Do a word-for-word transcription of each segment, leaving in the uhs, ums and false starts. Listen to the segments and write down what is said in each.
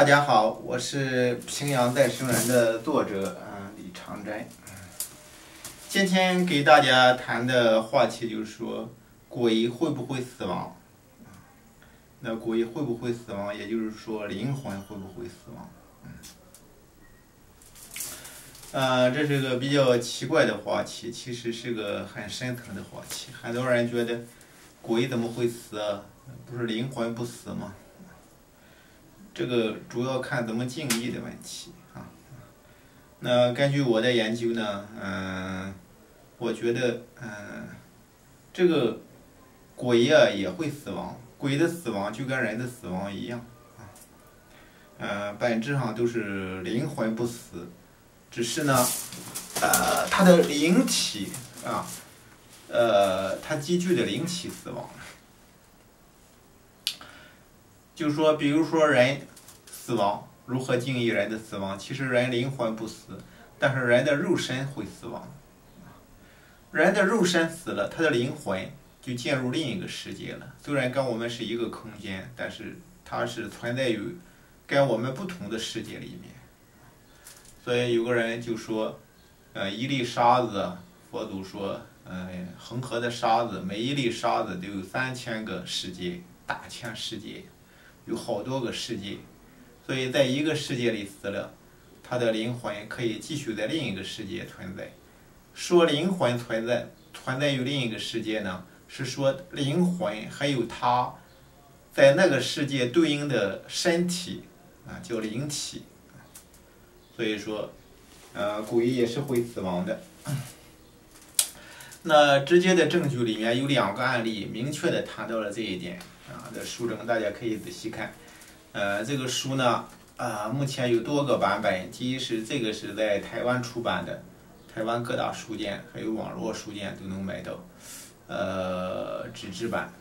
大家好，我是平阳再生人的作者，嗯，李长斋。今天给大家谈的话题就是说，鬼会不会死亡？那鬼会不会死亡？也就是说，灵魂会不会死亡？嗯，呃，这是个比较奇怪的话题，其实是个很深层的话题。很多人觉得，鬼怎么会死啊？不是灵魂不死吗？这个主要看怎么定义的问题啊。那根据我的研究呢，嗯，我觉得，嗯，这个鬼呀也会死亡，鬼的死亡就跟人的死亡一样啊，呃，本质上都是灵魂不死，只是呢，呃，它的灵体啊，呃，它积聚的灵体死亡。就是说，比如说人死亡，如何定义人的死亡？其实人灵魂不死，但是人的肉身会死亡。人的肉身死了，他的灵魂就进入另一个世界了。虽然跟我们是一个空间，但是它是存在于跟我们不同的世界里面。所以有个人就说，呃，一粒沙子，佛祖说，呃，恒河的沙子，每一粒沙子都有三千个世界，大千世界。有好多个世界，所以在一个世界里死了，他的灵魂可以继续在另一个世界存在。说灵魂存在存在于另一个世界呢，是说灵魂还有他在那个世界对应的身体啊，叫灵体。所以说，呃，鬼也是会死亡的。那直接的证据里面有两个案例，明确的谈到了这一点。啊，这书中大家可以仔细看。呃，这个书呢，啊、呃，目前有多个版本。第一是这个是在台湾出版的，台湾各大书店还有网络书店都能买到，呃，纸质版。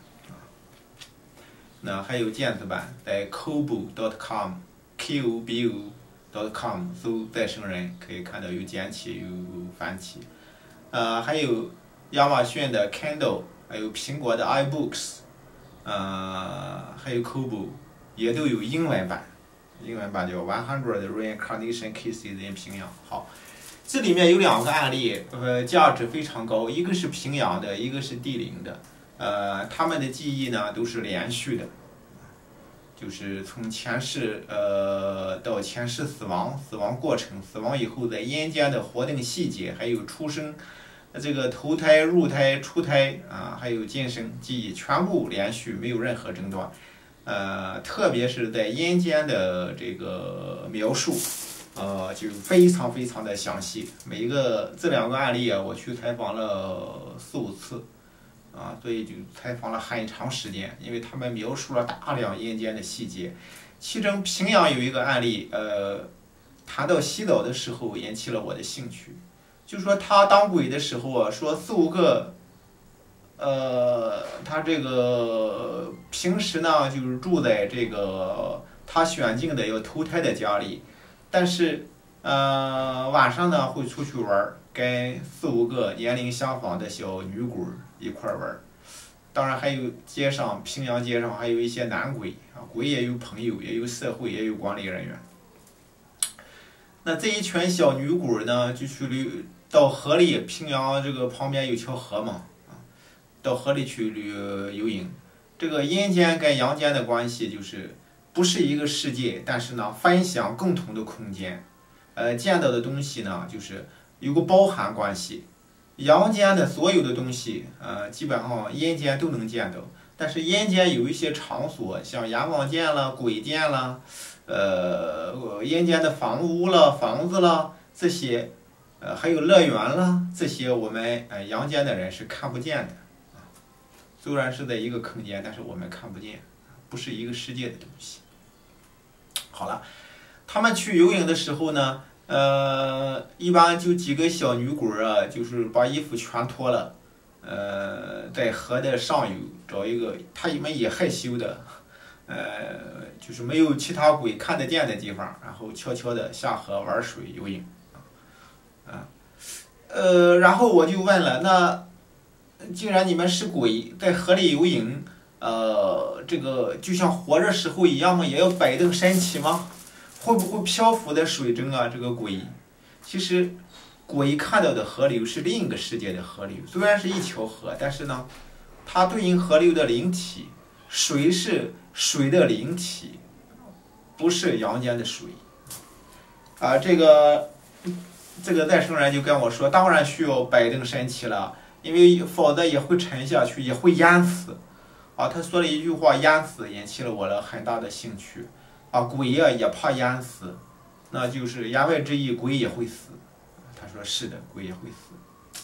那还有电子版，在 kobo dot com，k o b o dot com 搜再生人，可以看到有简体有繁体。呃，还有亚马逊的 Kindle， 还有苹果的 iBooks。呃，还有 Kobo 也都有英文版，英文版叫 One Hundred Reincarnation Cases in 平阳。好，这里面有两个案例，呃，价值非常高，一个是平阳的，一个是地灵的。呃，他们的记忆呢都是连续的，就是从前世呃到前世死亡，死亡过程，死亡以后在阴间的活动细节，还有出生。这个投胎、入胎、出胎啊，还有今生记忆全部连续，没有任何中断。呃，特别是在阴间的这个描述，呃，就非常非常的详细。每一个这两个案例啊，我去采访了四五次，啊，所以就采访了很长时间，因为他们描述了大量阴间的细节。其中平阳有一个案例，呃，谈到洗澡的时候引起了我的兴趣。就说他当鬼的时候啊，说四五个，呃，他这个平时呢就是住在这个他选定的要投胎的家里，但是呃晚上呢会出去玩，跟四五个年龄相仿的小女鬼一块玩。当然还有街上平阳街上还有一些男鬼啊，鬼也有朋友，也有社会，也有管理人员。那这一群小女鬼呢，就去旅到河里，平阳这个旁边有条河嘛，啊，到河里去旅游泳。这个阴间跟阳间的关系就是不是一个世界，但是呢，分享共同的空间。呃，见到的东西呢，就是有个包含关系。阳间的所有的东西，呃，基本上阴间都能见到，但是阴间有一些场所，像阎王殿啦、鬼殿啦。呃，阴间的房屋了、房子了这些，呃，还有乐园了这些，我们呃阳间的人是看不见的，啊，虽然是在一个空间，但是我们看不见，不是一个世界的东西。好了，他们去游泳的时候呢，呃，一般就几个小女鬼啊，就是把衣服全脱了，呃，在河的上游找一个，他们也害羞的。呃，就是没有其他鬼看得见的地方，然后悄悄的下河玩水游泳，啊，呃，然后我就问了，那既然你们是鬼，在河里游泳，呃，这个就像活着时候一样吗？也要摆动身体吗？ 会不会漂浮在水中啊？这个鬼，其实鬼看到的河流是另一个世界的河流，虽然是一条河，但是呢，它对应河流的灵体，水是水的灵体，不是阳间的水。啊，这个这个再生人就跟我说，当然需要摆正身体了，因为否则也会沉下去，也会淹死。啊，他说了一句话，淹死，引起了我的很大的兴趣。啊，鬼呀、啊、也怕淹死，那就是言外之意，鬼也会死。他说是的，鬼也会死。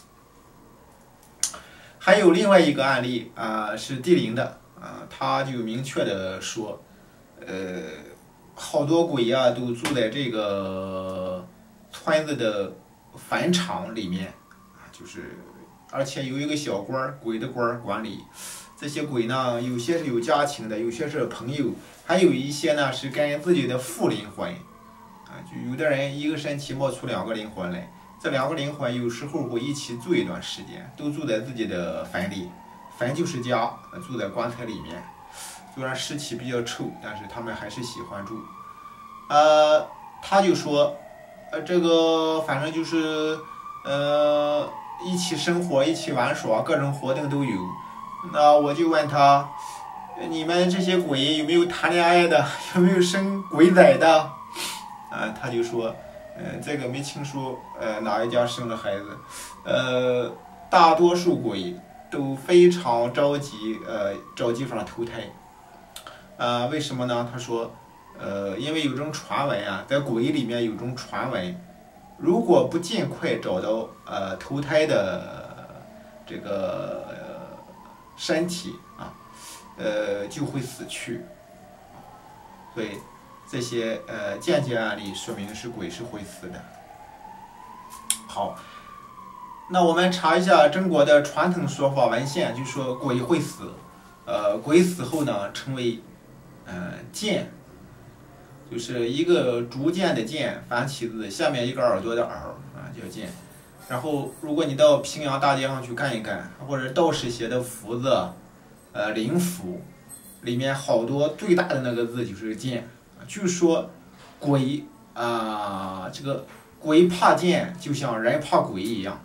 还有另外一个案例啊、呃，是地灵的啊、呃，他就明确的说，呃，好多鬼呀、啊、都住在这个村子的坟场里面啊，就是而且有一个小官儿，鬼的官儿管理。这些鬼呢，有些是有家庭的，有些是朋友，还有一些呢是跟自己的父灵魂啊，就有的人一个身体冒出两个灵魂来，这两个灵魂有时候会一起住一段时间，都住在自己的坟里，坟就是家，住在棺材里面。虽然尸体比较臭，但是他们还是喜欢住。呃，他就说，呃，这个反正就是呃一起生活，一起玩耍，各种活动都有。那我就问他，你们这些鬼有没有谈恋爱的，有没有生鬼崽的？啊，他就说，呃，这个没听说，呃，哪一家生了孩子？呃，大多数鬼都非常着急，呃，找地方投胎。啊、呃，为什么呢？他说，呃，因为有种传闻啊，在鬼里面有种传闻，如果不尽快找到呃投胎的这个。身体啊，呃，就会死去，所以这些呃间接案例说明是鬼是会死的。好，那我们查一下中国的传统说法文献，就说鬼会死，呃，鬼死后呢成为呃剑，就是一个竹剑的剑，繁体字，下面一个耳朵的耳啊，叫剑。然后，如果你到平阳大街上去看一看，或者道士写的符字，呃，灵符，里面好多最大的那个字就是剑。据说鬼啊、呃，这个鬼怕剑，就像人怕鬼一样。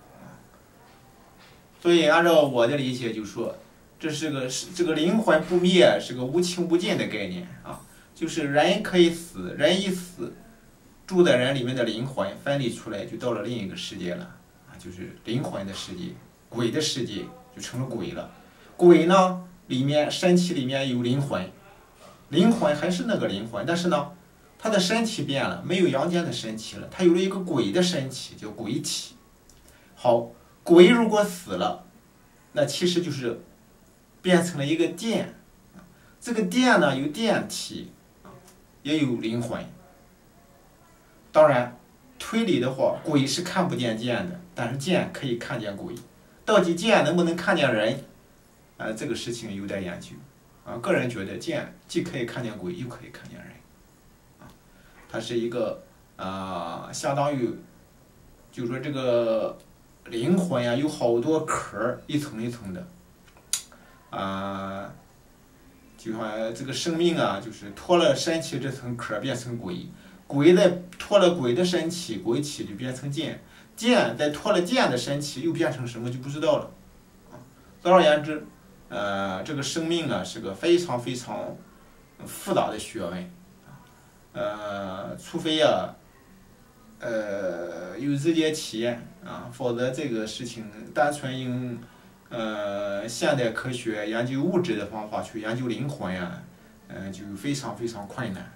所以按照我的理解，就说这是个这个灵魂不灭，是个无穷无尽的概念啊，就是人可以死，人一死。住在人里面的灵魂分离出来，就到了另一个世界了啊，就是灵魂的世界，鬼的世界就成了鬼了。鬼呢，里面身体里面有灵魂，灵魂还是那个灵魂，但是呢，他的身体变了，没有阳间的身体了，他有了一个鬼的身体，叫鬼体。好，鬼如果死了，那其实就是变成了一个电，这个电呢有电体，也有灵魂。当然，推理的话，鬼是看不见剑的，但是剑可以看见鬼。到底剑能不能看见人？啊、呃，这个事情有待研究。啊，个人觉得剑既可以看见鬼，又可以看见人。啊，它是一个啊、呃，相当于，就是说这个灵魂呀、啊，有好多壳，一层一层的。啊、呃，就像这个生命啊，就是脱了身体这层壳，变成鬼。鬼在脱了鬼的身体，鬼体就变成剑；剑在脱了剑的身体，又变成什么就不知道了。总而言之，呃，这个生命啊是个非常非常复杂的学问，呃，除非啊，呃，有直接体验啊，否则这个事情单纯用呃现代科学研究物质的方法去研究灵魂啊，嗯、呃，就非常非常困难。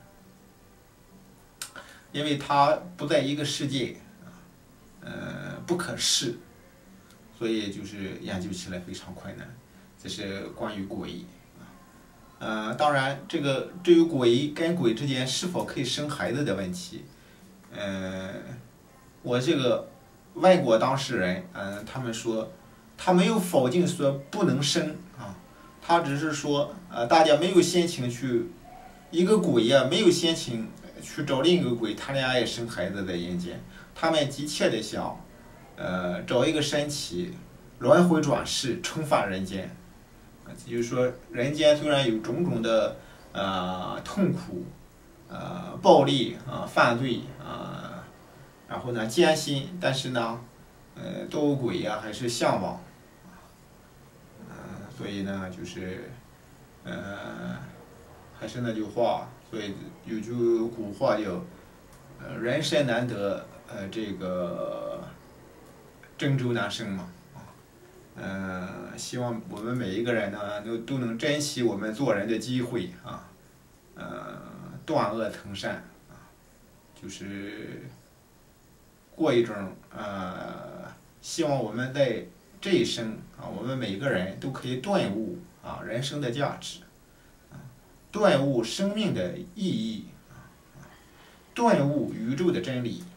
因为它不在一个世界，呃，不可视，所以就是研究起来非常困难。这是关于鬼，呃，当然，这个至于鬼跟鬼之间是否可以生孩子的问题，呃，我这个外国当事人，嗯、呃，他们说，他没有否定说不能生啊，他只是说，呃，大家没有心情去，一个鬼呀、啊，没有心情。去找另一个鬼谈恋爱生孩子在阴间，他们急切的想，呃，找一个身体轮回转世，重返人间。也就是说，人间虽然有种种的呃痛苦， 呃暴力啊、呃、犯罪啊、呃，然后呢艰辛，但是呢，呃斗鬼呀、啊、还是向往，嗯、呃，所以呢就是呃还是那句话，所以有句古话叫呃人生难得呃这个郑州难生嘛。呃，希望我们每一个人呢，都都能珍惜我们做人的机会啊，呃，断恶从善啊，就是过一种呃，希望我们在这一生啊，我们每个人都可以顿悟啊人生的价值，啊，顿悟生命的意义，啊，顿悟宇宙的真理，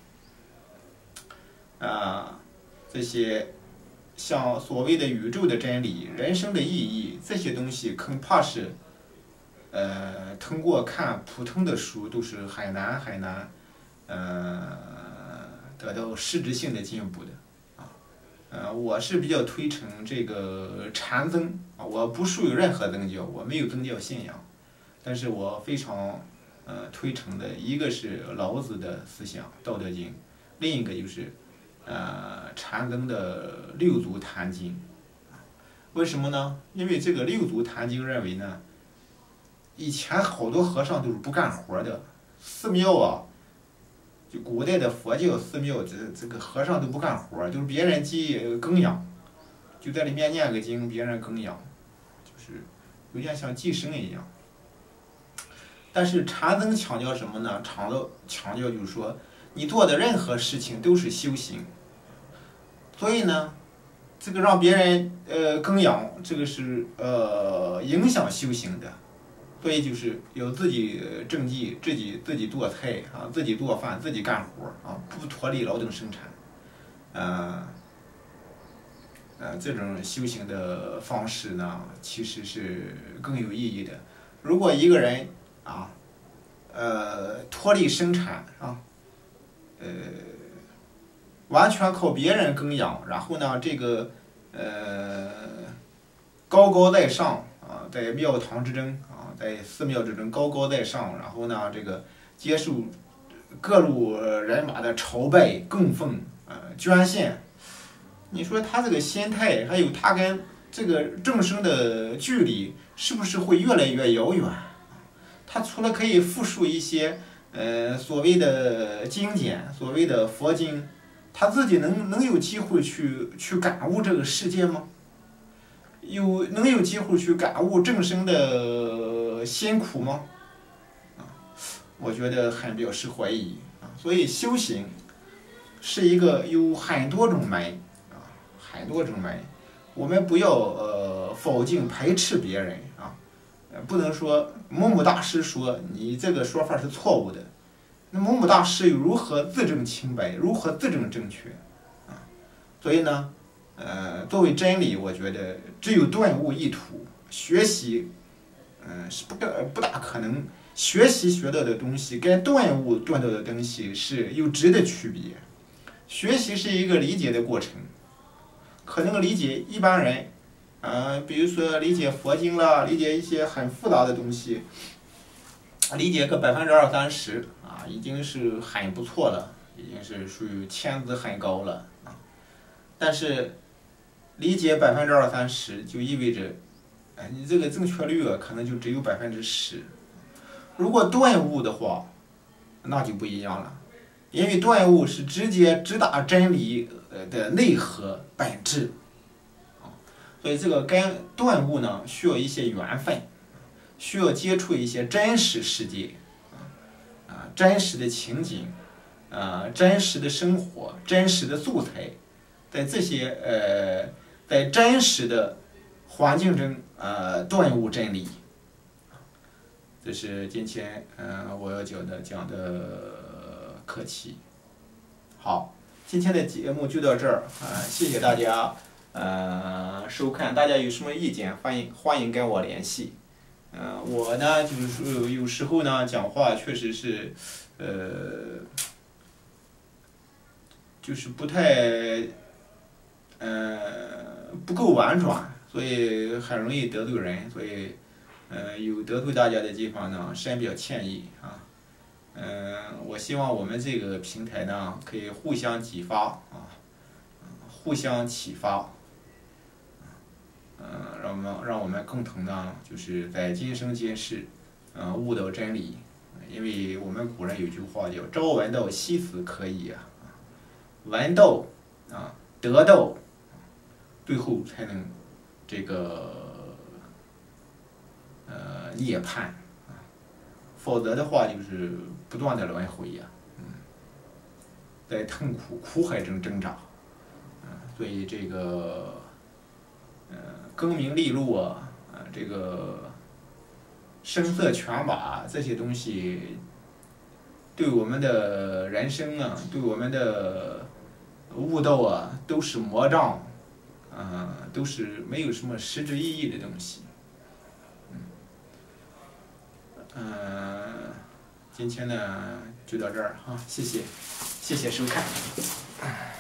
啊，这些。像所谓的宇宙的真理、人生的意义这些东西，恐怕是，呃，通过看普通的书都是很难很难，呃，得到实质性的进步的，啊，呃，我是比较推崇这个禅宗啊，我不属于任何宗教，我没有宗教信仰，但是我非常呃推崇的一个是老子的思想《道德经》，另一个就是。呃，禅宗的六祖坛经，为什么呢？因为这个六祖坛经认为呢，以前好多和尚都是不干活的，寺庙啊，就古代的佛教寺庙，这这个和尚都不干活，就是别人祭供养，就在里面念个经，别人供养，就是有点像祭神一样。但是禅宗强调什么呢？强调强调就是说，你做的任何事情都是修行。所以呢，这个让别人呃供养，这个是呃影响修行的，所以就是有自己政绩，自己自己做菜啊，自己做饭，自己干活啊，不脱离劳动生产，呃呃这种修行的方式呢，其实是更有意义的。如果一个人啊，呃脱离生产啊，呃。完全靠别人供养，然后呢，这个呃高高在上啊，在庙堂之中啊，在寺庙之中高高在上，然后呢，这个接受各路人马的朝拜、供奉、呃捐献。你说他这个心态，还有他跟这个众生的距离，是不是会越来越遥远？他除了可以复述一些呃所谓的经典，所谓的佛经。他自己能能有机会去去感悟这个世界吗？有能有机会去感悟众生的辛苦吗？啊，我觉得很表示怀疑啊。所以修行是一个有很多种门啊，很多种门。我们不要呃否定排斥别人啊，不能说某某大师说你这个说法是错误的。那某某大师又如何自证清白，如何自证正确啊？所以呢，呃，作为真理，我觉得只有顿悟一途，学习，嗯、呃，是不不大可能。学习学到的东西跟顿悟顿到的东西是有质的区别。学习是一个理解的过程，可能理解一般人，呃，比如说理解佛经啦，理解一些很复杂的东西，理解个百分之二三十。啊，已经是很不错了，已经是属于天资很高了啊。但是理解百分之二三十，就意味着，哎，你这个正确率啊，可能就只有百分之十。如果顿悟的话，那就不一样了，因为顿悟是直接直达真理的内核本质啊。所以这个跟顿悟呢，需要一些缘分，需要接触一些真实世界。真实的情景，呃，真实的生活，真实的素材，在这些呃，在真实的环境中，呃，顿悟真理。这是今天呃我要讲的讲的课题。好，今天的节目就到这儿啊、呃，谢谢大家呃收看，大家有什么意见，欢迎欢迎跟我联系。呃，我呢就是说有时候呢讲话确实是，呃，就是不太，呃，不够婉转，所以很容易得罪人，所以，呃，有得罪大家的地方呢，深表歉意啊。 嗯，我希望我们这个平台呢，可以互相激发啊，互相启发，嗯，让我们让我们共同呢，就是在今生今世，嗯，悟到真理。因为我们古人有句话叫“朝闻道，夕死可矣”啊，闻道啊，得道，最后才能这个呃涅槃啊，否则的话就是不断的轮回呀，嗯，在痛苦苦海中挣扎，嗯，所以这个呃功名利禄啊，啊这个声色犬马这些东西，对我们的人生啊，对我们的悟道啊，都是魔障，啊，都是没有什么实质意义的东西。嗯，今天呢就到这儿哈，谢谢，谢谢收看。